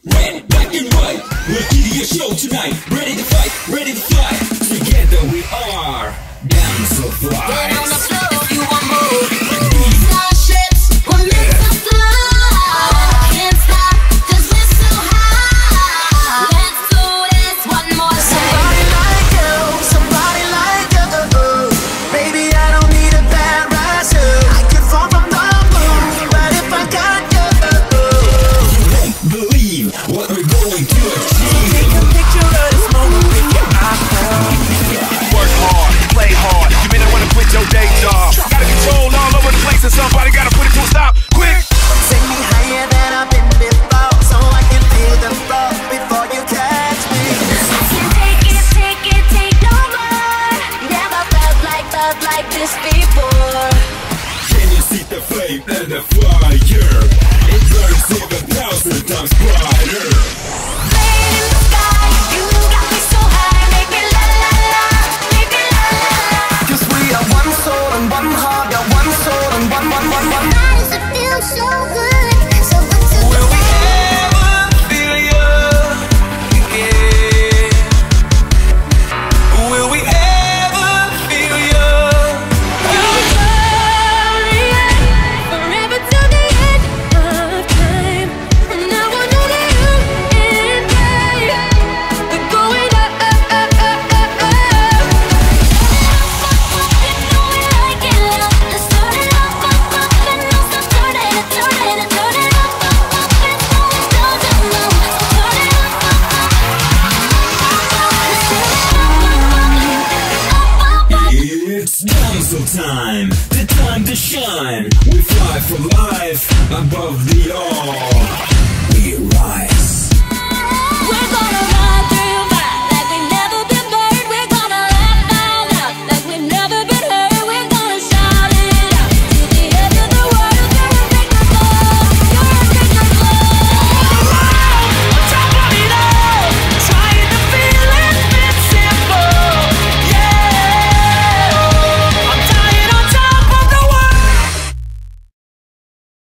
Red, black and white, we'll give you a show tonight. Ready to fight, ready to fly. Together we are Damselflies. Get on the floor if you want more. Starships were meant to fly. Can't stop 'cause we're so high. Let's do this one more time. Somebody like you, somebody like you. Baby, I don't need a parachute. I could fall from the moon, but if I got you, You won't believe what we're going to achieve. take a picture of this moment with your iPhone. Work hard, play hard. You may not wanna quit your day job. Gotta control all over the place, and somebody gotta put it to a stop. Quick! Take me higher than I've been before, so I can feel the flow before you catch me. I can't take no more. Never felt like this before. Can you see the flame and the fire? It burns even 1,000 times brighter. Playing in the sky, you got me so high, make me la la la, make me la la la. 'Cause we are one soul and one heart, got one soul and one. Why does it feel so good? So good to Will we ever feel you again? Will we ever feel you? forever till the end of time. And now I know that you and I, we're going up, up, up, up, up, up. You know we like it loud. Let's turn it up, up, up, and now stop turning it, turning it, turning it up, up, up, and now it's down to now. So turn it up, up, up. Let's turn it up, up, up, up. It's Damsel time, the time to shine. We fly for life above the all. We rise. We're gonna